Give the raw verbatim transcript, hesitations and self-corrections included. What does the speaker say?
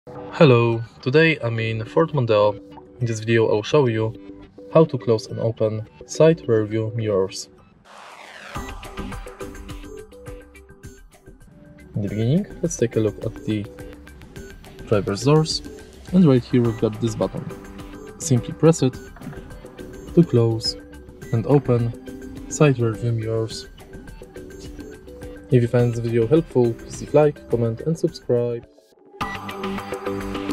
Hello, today I'm in Ford Mondeo. In this video I'll show you how to close and open side rearview mirrors. In the beginning, let's take a look at the driver's doors, and right here we've got this button. Simply press it to close and open side rearview mirrors. If you find this video helpful, please leave like, comment and subscribe.